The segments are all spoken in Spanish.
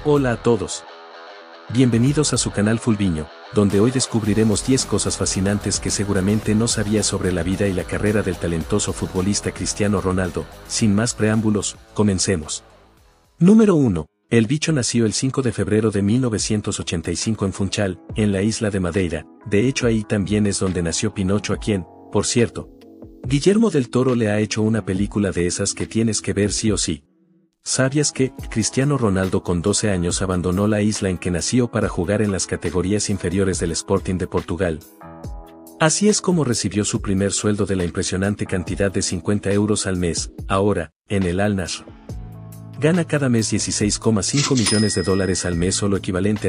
Hola a todos. Bienvenidos a su canal Fulviño, donde hoy descubriremos 10 cosas fascinantes que seguramente no sabías sobre la vida y la carrera del talentoso futbolista Cristiano Ronaldo. Sin más preámbulos, comencemos. Número 1. El bicho nació el 5 de febrero de 1985 en Funchal, en la isla de Madeira. De hecho ahí también es donde nació Pinocho, a quien, por cierto, Guillermo del Toro le ha hecho una película de esas que tienes que ver sí o sí. ¿Sabías que Cristiano Ronaldo con 12 años abandonó la isla en que nació para jugar en las categorías inferiores del Sporting de Portugal? Así es como recibió su primer sueldo de la impresionante cantidad de 50 euros al mes. Ahora, en el Al Nassr, gana cada mes 16,5 millones de dólares al mes, o lo equivalente a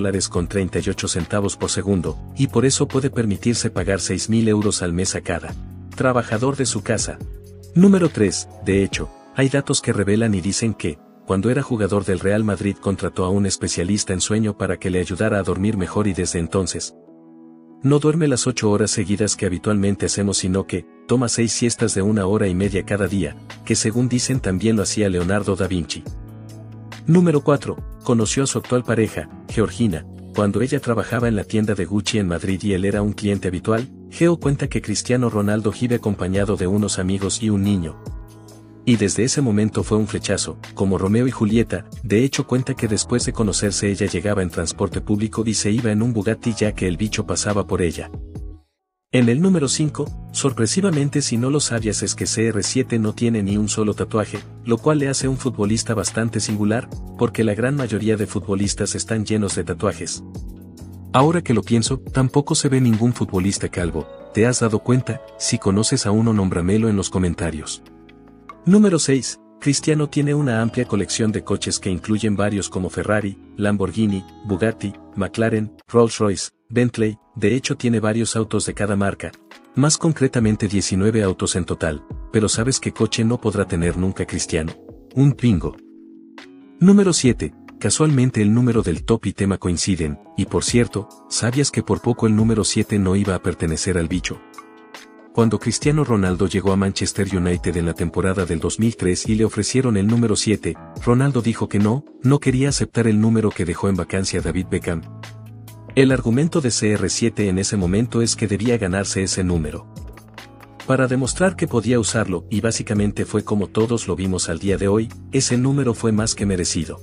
$6,38 por segundo, y por eso puede permitirse pagar 6.000 euros al mes a cada trabajador de su casa. Número 3. De hecho, hay datos que revelan y dicen que, cuando era jugador del Real Madrid, contrató a un especialista en sueño para que le ayudara a dormir mejor, y desde entonces no duerme las 8 horas seguidas que habitualmente hacemos, sino que toma 6 siestas de 1 hora y media cada día, que según dicen también lo hacía Leonardo da Vinci. Número 4. Conoció a su actual pareja, Georgina, cuando ella trabajaba en la tienda de Gucci en Madrid y él era un cliente habitual. Geo cuenta que Cristiano Ronaldo vive acompañado de unos amigos y un niño. Y desde ese momento fue un flechazo, como Romeo y Julieta. De hecho cuenta que después de conocerse ella llegaba en transporte público y se iba en un Bugatti ya que el bicho pasaba por ella. En el número 5, sorpresivamente, si no lo sabías, es que CR7 no tiene ni un solo tatuaje, lo cual le hace un futbolista bastante singular, porque la gran mayoría de futbolistas están llenos de tatuajes. Ahora que lo pienso, tampoco se ve ningún futbolista calvo. ¿Te has dado cuenta? Si conoces a uno, nómbramelo en los comentarios. Número 6. Cristiano tiene una amplia colección de coches que incluyen varios como Ferrari, Lamborghini, Bugatti, McLaren, Rolls-Royce, Bentley. De hecho tiene varios autos de cada marca, más concretamente 19 autos en total. Pero ¿sabes qué coche no podrá tener nunca Cristiano? Un Twingo. Número 7. Casualmente el número del top y tema coinciden, y por cierto, ¿sabías que por poco el número 7 no iba a pertenecer al bicho? Cuando Cristiano Ronaldo llegó a Manchester United en la temporada del 2003 y le ofrecieron el número 7, Ronaldo dijo que no quería aceptar el número que dejó en vacancia David Beckham. El argumento de CR7 en ese momento es que debía ganarse ese número para demostrar que podía usarlo, y básicamente fue como todos lo vimos al día de hoy. Ese número fue más que merecido.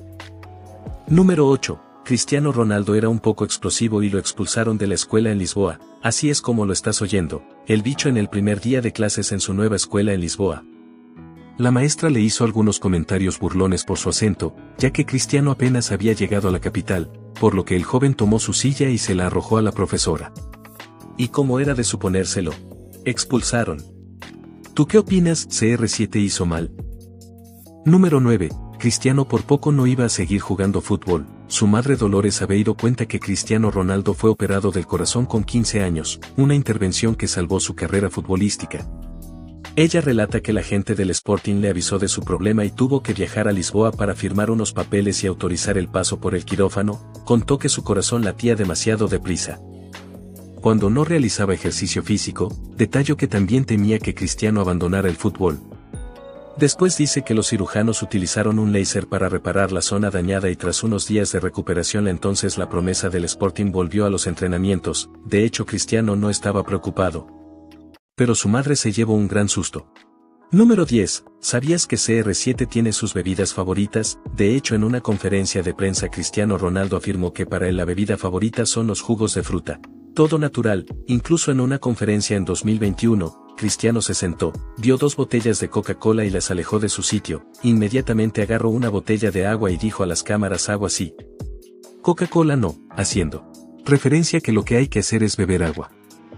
Número 8. Cristiano Ronaldo era un poco explosivo y lo expulsaron de la escuela en Lisboa. Así es como lo estás oyendo, el bicho en el primer día de clases en su nueva escuela en Lisboa. La maestra le hizo algunos comentarios burlones por su acento, ya que Cristiano apenas había llegado a la capital, por lo que el joven tomó su silla y se la arrojó a la profesora. Y como era de suponérselo, expulsaron. ¿Tú qué opinas? ¿CR7 hizo mal? Número 9. Cristiano por poco no iba a seguir jugando fútbol. Su madre Dolores Aveiro cuenta que Cristiano Ronaldo fue operado del corazón con 15 años, una intervención que salvó su carrera futbolística. Ella relata que la gente del Sporting le avisó de su problema y tuvo que viajar a Lisboa para firmar unos papeles y autorizar el paso por el quirófano. Contó que su corazón latía demasiado deprisa cuando no realizaba ejercicio físico. Detalló que también temía que Cristiano abandonara el fútbol. Después dice que los cirujanos utilizaron un láser para reparar la zona dañada y tras unos días de recuperación entonces la promesa del Sporting volvió a los entrenamientos. De hecho Cristiano no estaba preocupado, pero su madre se llevó un gran susto. Número 10. ¿Sabías que CR7 tiene sus bebidas favoritas? De hecho en una conferencia de prensa Cristiano Ronaldo afirmó que para él la bebida favorita son los jugos de fruta, todo natural. Incluso en una conferencia en 2021, Cristiano se sentó, vio 2 botellas de Coca-Cola y las alejó de su sitio. Inmediatamente agarró una botella de agua y dijo a las cámaras: agua sí, Coca-Cola no, haciendo referencia que lo que hay que hacer es beber agua.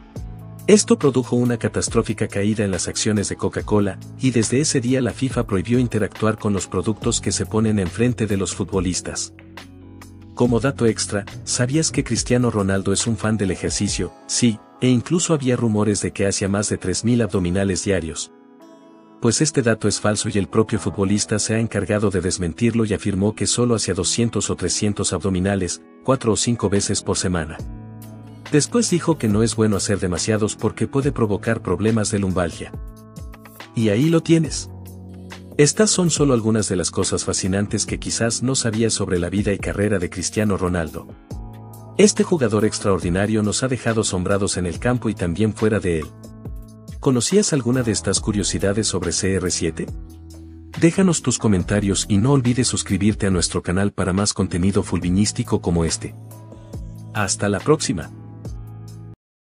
Esto produjo una catastrófica caída en las acciones de Coca-Cola, y desde ese día la FIFA prohibió interactuar con los productos que se ponen enfrente de los futbolistas. Como dato extra, ¿sabías que Cristiano Ronaldo es un fan del ejercicio? Sí, e incluso había rumores de que hacía más de 3.000 abdominales diarios. Pues este dato es falso y el propio futbolista se ha encargado de desmentirlo y afirmó que solo hacía 200 o 300 abdominales, 4 o 5 veces por semana. Después dijo que no es bueno hacer demasiados porque puede provocar problemas de lumbalgia. Y ahí lo tienes. Estas son solo algunas de las cosas fascinantes que quizás no sabías sobre la vida y carrera de Cristiano Ronaldo. Este jugador extraordinario nos ha dejado asombrados en el campo y también fuera de él. ¿Conocías alguna de estas curiosidades sobre CR7? Déjanos tus comentarios y no olvides suscribirte a nuestro canal para más contenido fulvinístico como este. Hasta la próxima.